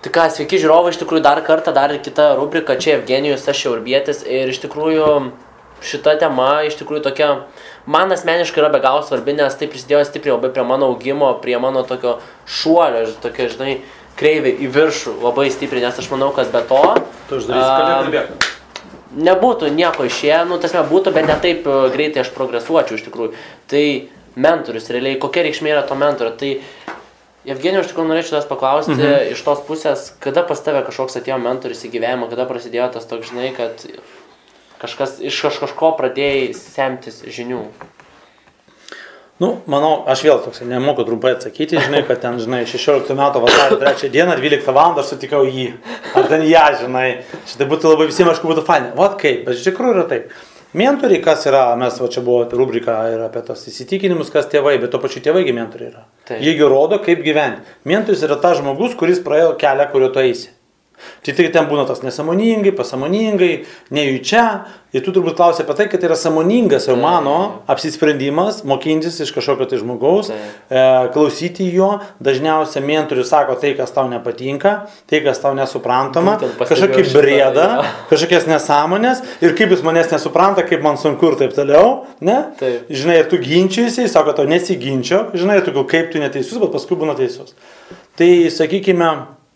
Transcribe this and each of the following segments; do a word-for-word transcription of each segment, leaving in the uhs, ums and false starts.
Tai ką, sveiki žiūrovai, iš tikrųjų dar kartą, dar kita rubrika, čia Evgenijus, aš Šiaurbietis ir iš tikrųjų šita tema iš tikrųjų tokia, man asmeniškai yra be galo svarbi, nes tai prisidėjo stipriai labai prie mano augimo, prie mano tokio šuolio, tokio, žinai, kreivė į viršų labai stipriai, nes aš manau, kad be to... Tu uždarysi kalėdų bėgą. Nebūtų nieko išėję, nu, tasme būtų, bet ne taip greitai aš progresuočiau iš tikrųjų. Tai mentorius, realiai, kokia reikšmė yra to mentorio, tai... Evgenijau, iš tikrųjų norėčiau tas paklausti mhm. iš tos pusės, kada pas tave kažkoks atėjo mentorius į gyvenimą, kada prasidėjo tas toks, žinai, kad kažkas, iš kažko pradėjai semtis žinių? Nu, manau, aš vėl toks, nemoku trumpai atsakyti, žinai, kad ten, žinai, šešioliktų metų vasario trečią dieną, dvyliktą valandą aš sutikau jį, ar ten ją, žinai, šitai būtų labai visiems, aišku, būtų fainai. Vat kaip, bet iš tikrųjų yra taip. Mentoriai, kas yra, mes va čia buvo rubrika ir apie tos įsitikinimus, kas tėvai, bet to pačiu tėvaigi mentoriai yra. Taip. Jiegi rodo, kaip gyventi. Mentorius yra tas žmogus, kuris praėjo kelią, kurio tu eisi. Tai tai ten būna tas nesąmoningai, pasąmoningai, nejučia. Ir tu turbūt klausi apie tai, kad tai yra sąmoningas jau mano apsisprendimas, mokintis iš kažkokio tai žmogaus, e, klausyti jo. Dažniausiai mentorius sako tai, kas tau nepatinka, tai, kas tau nesuprantama, kažkokį brėdą, kažkokias nesąmonės ir kaip jis manęs nesupranta, kaip man sunku ir taip toliau. Ne? Taip. Žinai, ir tu ginčiuisi, sako tau nesiginčio, žinai, ir tu kaip tu neteisus, bet paskui būna teisus. Tai, sakykime,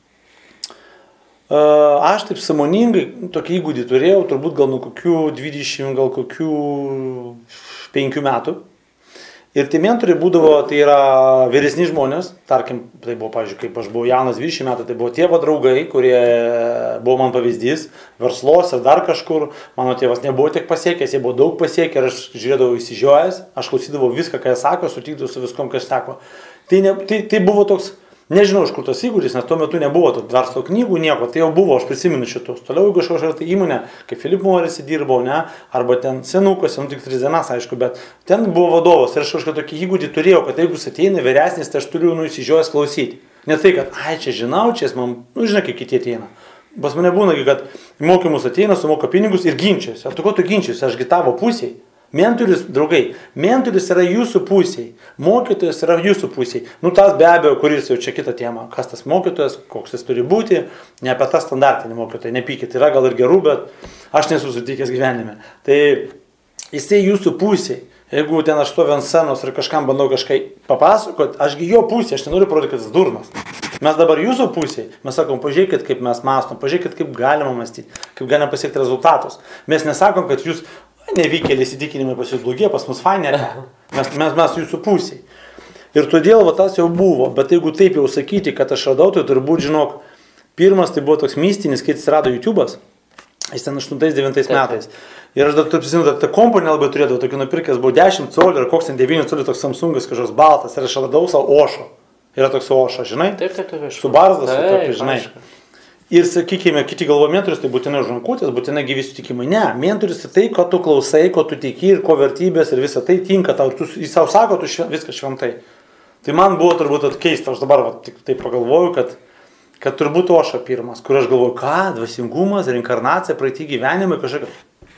aš taip sąmoningai tokį įgūdį turėjau, turbūt gal nuo kokių dvidešimt, gal kokių penkių metų. Ir tie mentoriai būdavo, tai yra vyresni žmonės, tarkim, tai buvo, pavyzdžiui, kaip aš buvau jaunas dvidešimt metų, tai buvo tėvo draugai, kurie buvo man pavyzdys, verslos ir dar kažkur. Mano tėvas nebuvo tiek pasiekęs, jie buvo daug pasiekę ir aš žiūrėdavau įsižiojęs, aš klausydavau viską, ką jie sako, sutikdavau su viskom, kas sako. Tai, ne, tai, tai buvo toks... Nežinau, iš kur tos įgūdis, nes tuo metu nebuvo to verslo knygų, nieko, tai jau buvo, aš prisimenu šitus. Toliau, jeigu aš kažkokią tai įmonę, kaip Philip Morris dirbau, ne, arba ten senukas, nu tik tris dienas, aišku, bet ten buvo vadovas ir aš kažkokią tokį įgūdį turėjau, kad jeigu jis ateina vyresnis, tai aš turiu nusižiojęs klausyti. Ne tai, kad, ai, čia žinau, čia jis man, nu, žinai, kaip kiti ateina. Pas mane būna, kad mokymus ateina, sumoka pinigus ir ginčiasi. Ar tu ko tu ginčiasi, ašgi tavo pusėje. Mentorius, draugai, mentorius yra jūsų pusėje, mokytojas yra jūsų pusėje. Nu, tas be abejo, kuris jau čia kita tema, kas tas mokytojas, koks jis turi būti, ne apie tą standartinį mokytoją, nepykit, yra gal ir gerų, bet aš nesu sutikęs gyvenime. Tai jisai jūsų pusėje, jeigu ten aš stoviu ant scenos ir kažkam bandau kažkai papasakot, ašgi jo pusėje, aš nenoriu parodyti, kad jis durnas. Mes dabar jūsų pusėje, mes sakom, pažiūrėkit, kaip mes mąstom, pažiūrėkit, kaip galima mąstyti, kaip galima pasiekti rezultatus. Mes nesakom, kad jūs nevykėlį įsitikinimai pas jūs blogie, pas mus fainė, mes, mes, mes jūsų pusiai. Ir todėl va, tas jau buvo, bet jeigu taip jau sakyti, kad aš radau, tai turbūt, žinok, pirmas tai buvo toks mistinis, kai atsirado YouTube'as, jis ten aštuntais devintais metais. Ir aš dar taip prisimenu, tą kompą nelabai turėdavau, tokį nupirkęs, buvo dešimt colių ir koks ten devyni colių toks Samsungas, kažkoks baltas, ir aš radau savo Ošo. Yra toks Ošo, žinai? Taip, taip, taip, su barzdas, su tokiu, žinai. Aišku. Ir, sakykime, kiti galvo mentorius, tai būtinai žankutės, būtinai gyvi sutikimai. Ne, mentorius tai tai, ko tu klausai, ko tu tiki ir ko vertybės ir visa tai tinka tau. Tu, jis savo sako, tu šven, viską šventai. Tai man buvo turbūt atkeista, aš dabar va, tik taip pagalvoju, kad, kad turbūt Ošo pirmas, kur aš galvoju, ką, dvasingumas, reinkarnacija, praeitį gyvenimai, kažkokia.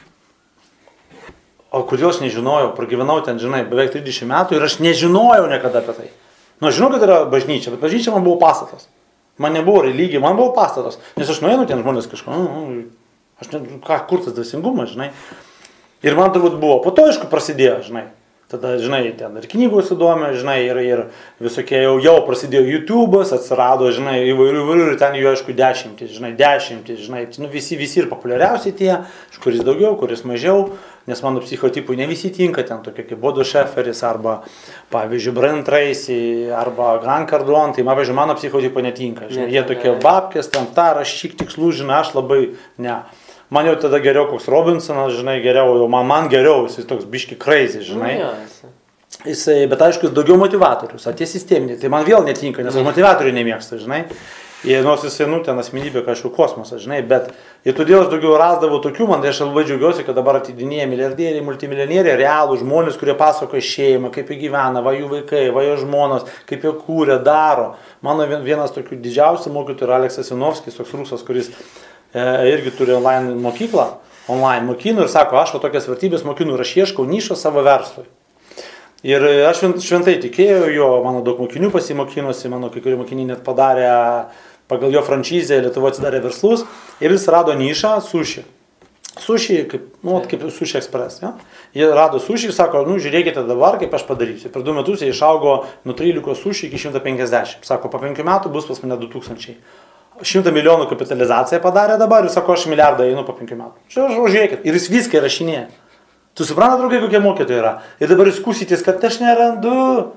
O kodėl aš nežinojau, pragyvenau ten, žinai, beveik trisdešimt metų ir aš nežinojau niekada apie tai. Nu, aš žinau, kad yra bažnyčia, bet bažnyčia man buvo pastatas. Man nebuvo religija, man buvo pastatas. Nes aš nueinu ten žmonės kažko, nu, aš ne, ką, kur tas dvasingumas, žinai. Ir man turbūt buvo, po to, aišku, prasidėjo, žinai. Tada, žinai, ten ir knygos įdomė, žinai, ir, ir visokie jau, jau prasidėjo YouTube'as, atsirado, žinai, įvairių, įvairių, ir ten jų, aišku, dešimtis, žinai, dešimtis, žinai, nu, visi, visi ir populiariausiai tie, kuris daugiau, kuris mažiau, nes mano psichotipui ne visi tinka, ten tokie kaip Bodo Šeferis, arba, pavyzdžiui, Brian Tracy, arba Grant Cardone, tai, pavyzdžiui, mano psichotipui netinka, žinai, jie tokie babkės, ten ta, rašyk tikslų, žinai, aš labai, ne. Man jau tada geriau koks Robinsonas, žinai, geriau, jau man, man geriau, jis toks biški crazy, žinai. Nu, jisai, bet aišku, jis daugiau motivatorius, o tie sisteminiai, tai man vėl netinka, nes aš motivatorių nemėgstu, žinai. Ir nors jisai, nu, ten asmenybė, kažkokiu kosmosas, žinai, bet ir todėl aš daugiau rasdavau tokių, man tai aš labai džiaugiuosi, kad dabar atidinėja milijardieriai, multimilionieriai, realų žmonės, kurie pasakoja šeimą, kaip jie gyvena, va jų vaikai, va jų žmonos, kaip jie kūrė, daro. Mano vienas tokių didžiausių mokytojų yra Aleksas Janovskis, toks rusas, kuris e, irgi turi online mokyklą, online mokinu ir sako, aš va tokias vertybės mokinu ir aš ieškau nišos savo verslui. Ir aš šventai tikėjau jo, mano daug mokinių pasimokinusi, mano kai kurie mokiniai net padarė pagal jo franšizę Lietuvoje atsidarė verslus ir jis rado nišą sushi. Sushi, kaip, nu, kaip Sushi Express. Ja? Jie rado sushi ir sako, nu, žiūrėkite dabar, kaip aš padarysiu. Per du metus jie išaugo nuo trylikos sushi iki šimto penkiasdešimt. Sako, po penkių metų bus pas mane du tūkstančiai. Šimtą milijonų kapitalizaciją padarė dabar ir sako, aš milijardą einu po penkių metų. Žiūrėkit, ir jis viską rašinėja. Tu suprantate, draugai, kokie mokytojai yra. Ir dabar jūs skūsytis, kad aš nerandu.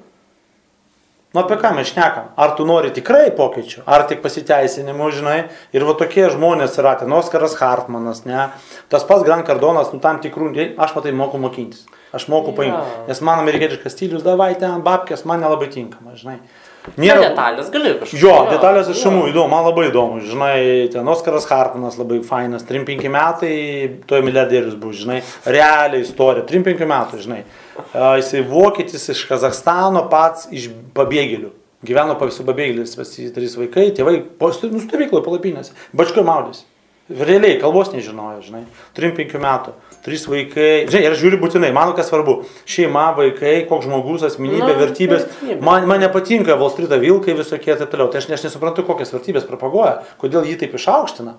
Nu, apie ką mes šnekam? Ar tu nori tikrai pokyčių, ar tik pasiteisinimų, žinai? Ir va tokie žmonės yra, ten Oskaras Hartmanas, ne? Tas pats Grant Cardonas, nu tam tikrų, aš matai moku mokintis. Aš moku paimti. Nes man amerikietiškas stilius, davai ten babkės, man nelabai tinkama, žinai. Nėra detalės, gali kažkaip. Jo, detalės iš šamų įdomu, man labai įdomu. Žinai, ten Oskaras Hartmanas labai fainas, trim penki metai, toje milijardierius bus, žinai. Realiai istorija, trim penki metų, žinai. Jisai vokietis iš Kazachstano, pats iš pabėgėlių. Gyveno su pabėgėliais, trys vaikai, tėvai, nu, stovykloje palapinėse, bačkoje maudėsi. Realiai, kalbos nežinojo, žinai. trim penki metų, trys vaikai. Žinai, ir aš žiūriu būtinai, man kas svarbu. Šeima, vaikai, koks žmogus, asmenybė, no, vertybės. Man, man nepatinka Wall Street vilkai visokie ir taip toliau. Tai aš, aš nesuprantu, kokias vertybės propaguoja, kodėl jį taip išaukština.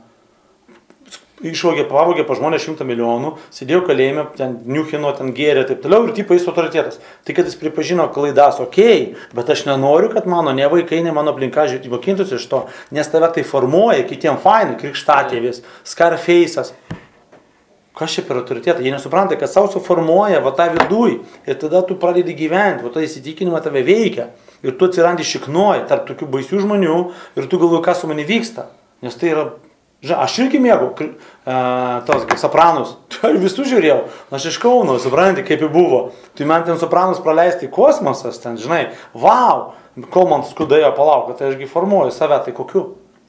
Išvogė, pavogė pa žmonės šimtą milijonų, sėdėjo kalėjime, ten niuchino, ten gėrė, taip toliau ir tipo jis autoritetas. Tai kad jis pripažino klaidas, okei, okay, bet aš nenoriu, kad mano ne vaikai, ne mano aplinka mokintųsi iš to, nes tave tai formuoja, kitiem fainai, krikštatėvis, Scarface'as. Kas čia per autoritetą? Jie nesupranta, kad savo suformuoja va tą viduj ir tada tu pradedi gyventi, va tą įsitikinimą tave veikia ir tu atsirandi šiknuoji tarp tokių baisių žmonių ir tu galvoji, kas su manimi vyksta, nes tai yra. Aš irgi mėgau, uh, tos, Sopranus, aš visų žiūrėjau, aš iš Kauno, supranti, kaip jį buvo. Tai man ten Sopranus praleisti kosmosas, ten, žinai, wow, kol man skudėjo palauk, tai ašgi formuoju save, tai kokiu?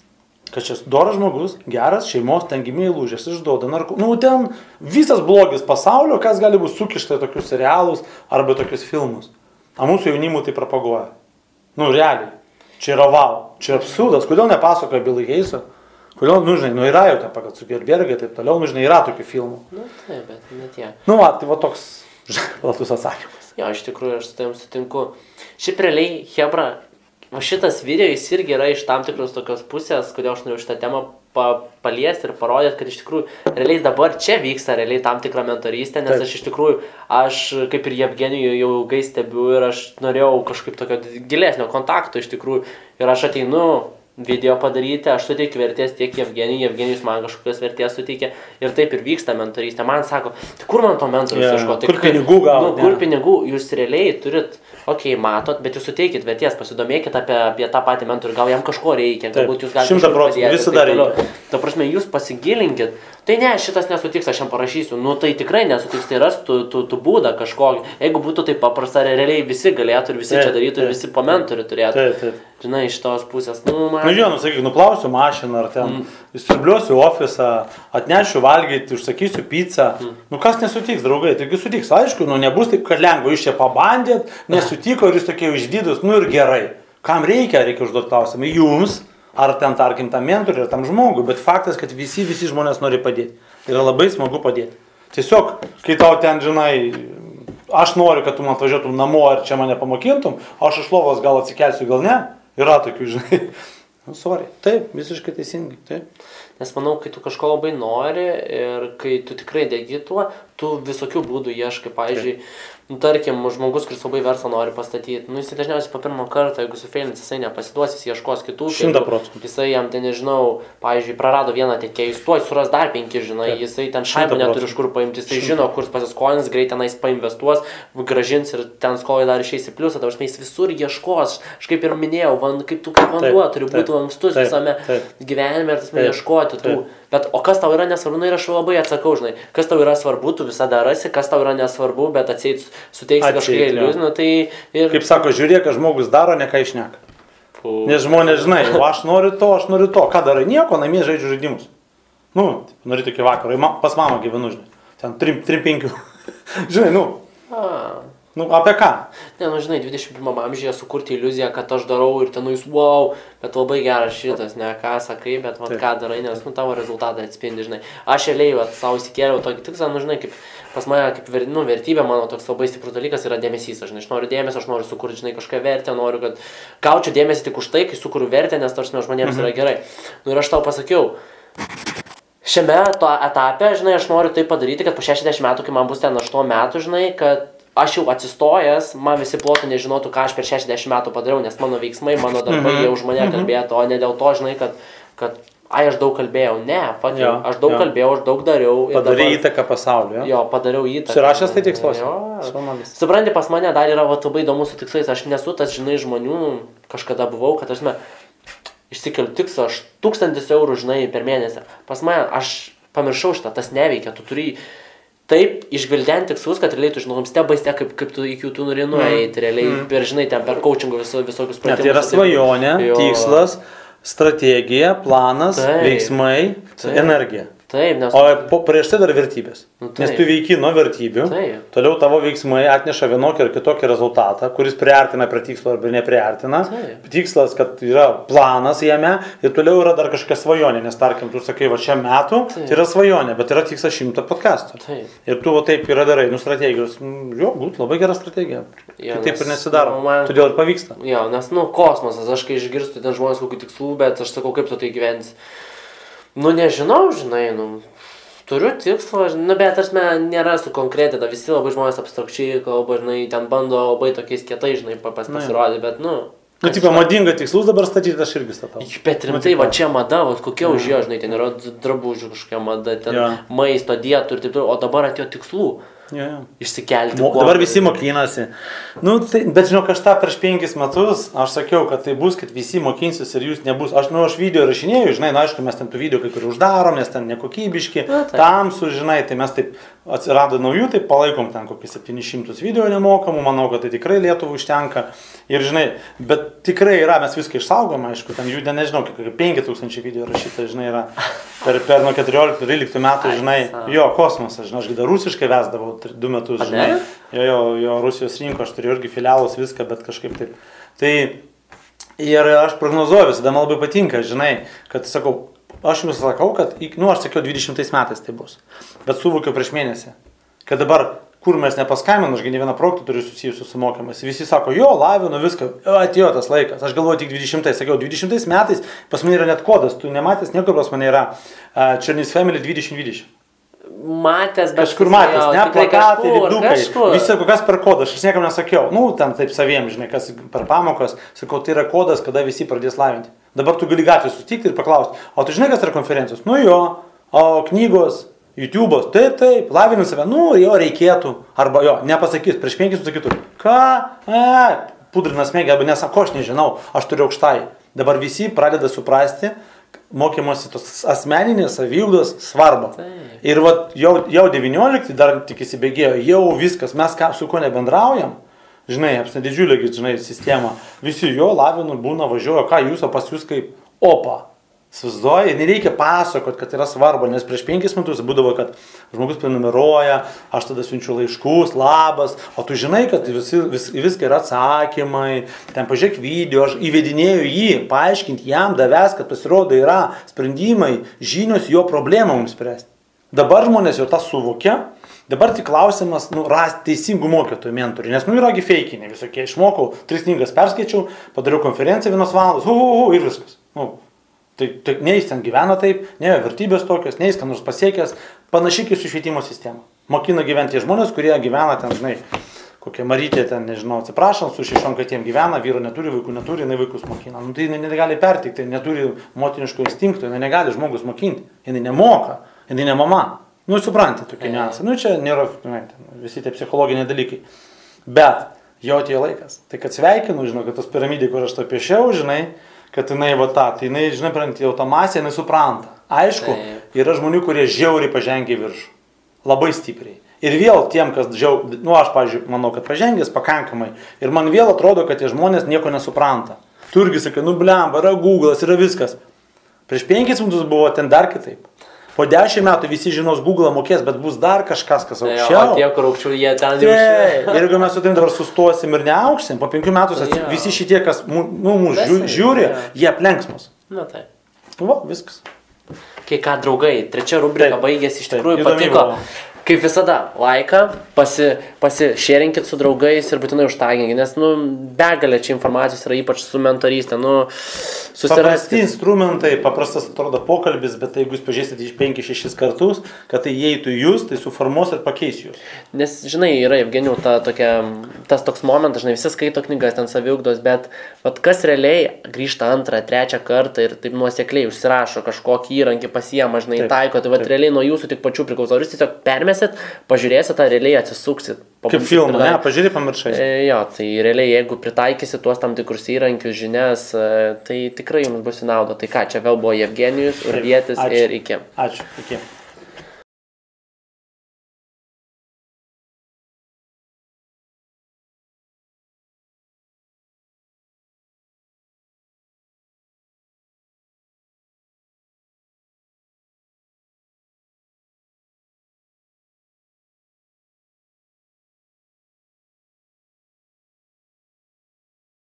Kad čia doras žmogus, geras, šeimos, ten gimė įlūžęs, išduoda narko. Nu, ten visas blogis pasaulio, kas gali būti sukišta į tokius serialus arba tokius filmus. A mūsų jaunimų tai propaguoja. Nu, realiai, čia yra wow, čia absurdas, kodėl nepasakoja Billy Hays'o? Kodėl, nu, žinai, nu, yra jau ten pagal Zuckerbergai, taip toliau, nu, žinai, yra tokių filmų. Nu, taip, bet ne tie. Nu, va, tai va toks, žinai, platus atsakymas. Jo, iš tikrųjų, aš su tavim sutinku. Šiaip realiai, Hebra, va šitas video jis irgi yra iš tam tikros tokios pusės, kodėl aš noriu šitą temą pa, paliesti ir parodyti, kad iš tikrųjų, realiai dabar čia vyksta realiai tam tikra mentorystė, nes taip. Aš iš tikrųjų, aš kaip ir Jevgenijų jau ilgai stebiu ir aš norėjau kažkaip tokio gilesnio kontakto iš tikrųjų ir aš ateinu video padaryti, aš suteikiu vertės tiek Jevgenijui, Jevgenijus man kažkokios vertės suteikia ir taip ir vyksta mentorystė. Man sako, tai kur man to mentorius yeah. ieško? Tai kur pinigų gal? Nu, kur pinigų? Jūs realiai turit, okei, okay, matot, bet jūs suteikit vertės, pasidomėkit apie, apie tą patį mentorių, gal jam kažko reikia, galbūt jūs galite šimtą procentų visada reikia. Ta prasme, jūs pasigilinkit. Tai ne, šitas nesutiks, aš jam parašysiu. Nu tai tikrai nesutiks, tai ras tu, tu, tu būdą kažkokį. Jeigu būtų taip paprasta, realiai visi galėtų ir visi taip, čia darytų taip, ir visi po mentorių turėtų. Taip, taip. Žinai, iš tos pusės. Nu, man... nu žinau, nu, sakyk, nuplausiu mašiną ar ten, mm. įsiurbliuosiu ofisą, atnešiu valgyti, užsakysiu pizzą. Mm. Nu kas nesutiks, draugai, taigi sutiks. Aišku, nu nebus taip, kad lengva, jūs čia pabandėt, nesutiko ir jūs tokie išdidus, nu ir gerai. Kam reikia, reikia užduoti klausimą. Jums. Ar ten, tarkim, tam mentoriui, ar tam žmogui, bet faktas, kad visi, visi žmonės nori padėti. Yra labai smagu padėti. Tiesiog, kai tau ten, žinai, aš noriu, kad tu man atvažiuotum namo ir čia mane pamokintum, aš iš lovos gal atsikelsiu, gal ne, yra tokių, žinai. Nu, sorry. Taip, visiškai teisingai, taip. Nes manau, kai tu kažko labai nori ir kai tu tikrai degi tuo, tu visokių būdų ieškai, pavyzdžiui, nu, tarkim, žmogus, kuris labai verslą nori pastatyti, nu, jisai dažniausiai po pirmo kartą, jeigu sufeilins, jisai nepasiduos, jis ieškos kitų. šimtą procentų. Jisai jam, ten nežinau, pavyzdžiui, prarado vieną tiekėją, jis tuoj suras dar penki, žinai, taip. Jisai ten šaibą neturi iš kur paimti, jisai žino, kur pasiskolins, greit tenais painvestuos, gražins ir ten skolai dar išeis į pliusą, tavars jis visur ieškos, aš kaip ir minėjau, van, kaip tu kaip vanduo, turi būti lankstus visame gyvenime ir tas man ieškoti tų. Bet o kas tau yra nesvarbu, nu ir aš labai atsakau, žinai, kas tau yra svarbu, tu visada rasi, kas tau yra nesvarbu, bet atseit suteiksi kažkokią iliuziją, tai ir... Kaip sako, žiūrėk, ką žmogus daro, ne ką išneka. Nes žmonės, žinai, o aš noriu to, aš noriu to, ką darai, nieko, namie žaidžiu žaidimus. Nu, nori tokį vakarą, pas mamą gyvenu, žinai, ten trim penkių, žinai, nu. A, Nu, apie ką? Ne, nu žinai, dvidešimt pirmam amžiuje sukurti iliuziją, kad aš darau ir ten jūs, wow, bet labai geras šitas, ne ką sakai, bet vat, ką darai, nes nu, tavo rezultatą atspindi, žinai. Aš realiai vat, savo įsikėliau tokį tikslą, nu žinai, kaip pas mane, kaip nu, vertybė, mano toks labai stiprus dalykas yra dėmesys, aš, žinai, aš noriu dėmesio, aš noriu sukurti, žinai, kažką vertę, noriu, kad gaučiau dėmesį tik už tai, kai sukuriu vertę, nes tarsi žmonėms mhm. yra gerai. Nu ir aš tau pasakiau, šiame to etape, žinai, aš noriu tai padaryti, kad po šešiasdešimt metų, kai man bus ten aštuoni metų, žinai, kad aš jau atsistojęs, man visi plotai nežinotų, ką aš per šešiasdešimt metų padariau, nes mano veiksmai, mano darbai, mm-hmm. jie už mane kalbėtų, o ne dėl to, žinai, kad, kad ai, aš daug kalbėjau. Ne, fuck you, aš daug jo. kalbėjau, aš daug dariau. Padarai dabar, įtaką pasauliu, jo? Jo, padariau įtaką. Surašęs tai tiksluose? Jo. Supranti, pas mane dar yra va, labai įdomus su tikslais, aš nesu tas, žinai, žmonių, kažkada buvau, kad aš me, išsikeliu tikslą, aš tūkstantis eurų, žinai, per mėnesį. Pas mane, aš pamiršau šitą, tas neveikia, tu turi taip išgvildenti tikslus, kad realiai tu žinojom step by step, kaip, kaip tu iki jų tu nori nueiti, realiai mm. per, žinai, ten per coachingų viso, visokius pratimus. Ne, tai yra svajonė, tikslas, strategija, planas, taip, veiksmai, taip, energija. Taip, nes... O po, prieš tai dar vertybės. Nu, nes tu veiki nuo vertybių, taip, toliau tavo veiksmai atneša vienokį ar kitokį rezultatą, kuris priartina prie tikslo arba nepriartina. Taip. Tikslas, kad yra planas jame ir toliau yra dar kažkokia svajonė, nes tarkim, tu sakai, va šiam metu, taip, tai yra svajonė, bet yra tikslas šimto podcastų. Taip. Ir tu va taip yra darai, nu strategijos, jo, būt labai gera strategija. Ja, taip ir nesidaro, nu, man... todėl ir pavyksta. Jo, nes, nu, kosmosas, aš kai išgirstu ten žmonės kokių tikslų, bet aš sakau, kaip tu tai gyvensi. Nu, nežinau, žinai, nu, turiu tikslą, nu, bet aš me, nėra sukonkretinta, visi labai žmonės abstrakčiai kalba, žinai, ten bando labai tokiais kietai, žinai, pas pasirodyti, bet, nu... Nu, tipo, madinga tikslus dabar statyti, aš irgi statau. Bet rimtai, va čia mada, va, kokia už jo, žinai, ten yra drabužių kažkokia mada, ten ja. maisto, dietų ir taip toliau, o dabar atėjo tikslų. Ja, ja. Išsikelti. Mo, dabar visi mokinasi. Nu, tai, bet žinau, aš tą prieš penkis metus, aš sakiau, kad tai bus, kad visi mokinsis ir jūs nebus. Aš, nu, aš video rašinėjau, žinai, nu, aišku, mes ten tų video kai kur uždarom, nes ten nekokybiški, na, tai. Tamsų, žinai, tai mes taip atsirado naujų, tai palaikom ten kokį septynis šimtus video nemokamų, manau, kad tai tikrai Lietuvų užtenka. Ir, žinai, bet tikrai yra, mes viską išsaugom, aišku, ten jų, nežinau, kiek penki tūkstančiai video rašyta, žinai, yra per, per nuo keturioliktų tryliktų metų, žinai, jo, kosmosas, žinai, aš dar rusiškai vesdavau du metus, žinai, jo, jo, jo, Rusijos rinko, aš turiu irgi filialus, viską, bet kažkaip taip. Tai ir aš prognozuoju, visada man labai patinka, žinai, kad sakau, aš jums sakau, kad, nu, aš sakiau, dvidešimtais metais tai bus, bet suvokiau prieš mėnesį, kad dabar, kur mes nepaskambinu, aš ne vieną projektą turiu susijusiu su mokymas. Visi sako, jo, lavinu viską, atėjo tas laikas. Aš galvoju tik dvidešimtais, sakiau, dvidešimtais metais pas mane yra net kodas, tu nematęs, niekur pas mane yra uh, Chinese Family dvidešimt dvidešimt. Matęs, bet kažkur matęs, ne, plakatai, lidukai, visi sako, kas per kodą, aš niekam nesakiau, nu, ten taip saviem, žinai, kas per pamokas, sakau, tai yra kodas, kada visi pradės lavinti. Dabar tu gali gatvį sutikti ir paklausti, o tu žinai, kas yra konferencijos? Nu jo, o knygos, YouTube'os, taip, taip, lavinu save, nu, jo reikėtų, arba jo, nepasakys, prieš penkis sakytų, ką, e, pudrinas mėgia, arba nesako, aš nežinau, aš turiu aukštai. Dabar visi pradeda suprasti mokymosi tos asmeninės saviugdos svarbą. Taip. Ir vat, jau, jau devyniolikti dar tik įsibėgėjo, jau viskas, mes ką, su ko nebendraujam, žinai, apsne didžiulė, žinai, sistema, visi jo lavinu, būna, važiuoja, ką jūs, o pas jūs kaip opa. Svizduoja, nereikia pasakot, kad yra svarbu, nes prieš penkis metus būdavo, kad žmogus prenumeruoja, aš tada siunčiu laiškus, labas, o tu žinai, kad visi, vis, viską yra atsakymai, ten pažiūrėk video, aš įvedinėjau jį, paaiškinti jam, davęs, kad pasirodo yra sprendimai, žinios jo problemą mums spręsti. Dabar žmonės jau tą suvokia, dabar tik klausimas, nu, rasti teisingų mokytojų mentorių, nes, nu, yragi feikiniai visokie, išmokau, tris knygas perskaičiau, padariau konferenciją vienos valandos, hu, hu, hu, ir viskas. Nu, Tai, tai ne jis ten gyvena taip, ne jo vertybės tokios, ne jis ką nors pasiekęs, panašiai kaip su švietimo sistema. Mokina gyventi žmonės, kurie gyvena ten, žinai, kokia Marytė ten, nežinau, atsiprašom, su šešiom katėm gyvena, vyro neturi, vaikų neturi, jinai vaikus mokina. Nu, tai jinai negali pertikti, neturi motiniško instinkto, jinai negali žmogus mokinti, jinai nemoka, jinai ne mama. Nu, suprantate, tokie niuansai. Nu, čia nėra, žinai, visi tie psichologiniai dalykai. Bet jau atėjo laikas. Tai kad sveikinu, žinau, kad tas piramidė, kur aš to piešiau, žinai, kad jinai va ta, tai jinai, žinai, pranti, automasija, jinai supranta. Aišku, yra žmonių, kurie žiauriai pažengia viršų. Labai stipriai. Ir vėl tiem, kas žiauriai, nu aš, pavyzdžiui, manau, kad pažengęs pakankamai. Ir man vėl atrodo, kad tie žmonės nieko nesupranta. Tu irgi sakai, nu blemba, yra Google'as, yra viskas. Prieš penkis metus buvo ten dar kitaip. Po dešimt metų visi žinos Google mokės, bet bus dar kažkas, kas aukščiau. O tie, kur aukščiau, jie ten jau šiandien. Ir jeigu mes su tavim dabar sustosim ir neaukšsim, po penkių metų atsi... visi šitie, kas nu, mūsų žiūri, ja. Jie aplenks mus. Na taip. Va, viskas. Kai ką, draugai, trečia rubrika baigėsi, iš tikrųjų taip, patiko. Kaip visada, laiką, pasi, pasišėrinkit su draugais ir būtinai užtaginkit, nes, nu, begalė čia informacijos yra ypač su mentorystė, nu, susirasti. Paprasti instrumentai, paprastas atrodo pokalbis, bet jeigu jūs pažiūrėsite iš penkis šešis kartus, kad tai įeitų jūs, tai suformuos ir pakeis jūs. Nes, žinai, yra, Evgenijau, ta, tokia, tas toks momentas, žinai, visi skaito knygas, ten saviugdos, bet vat, kas realiai grįžta antrą, trečią kartą ir taip nuosekliai užsirašo kažkokį įrankį, pasiema, žinai, taip, taiko, tai vat, realiai nuo jūsų tik pačių priklauso. Jūs tiesiog permėsit, pažiūrėsit, ar realiai atsisuksit. Kaip filmą, ne, pažiūrė, pamiršai. E, jo, tai realiai, jeigu pritaikysit tuos tam tikrus įrankius, žinias, tai tikrai jums bus į naudą. Tai ką, čia vėl buvo Evgenijus, Urbietis ir iki. Ačiū, iki.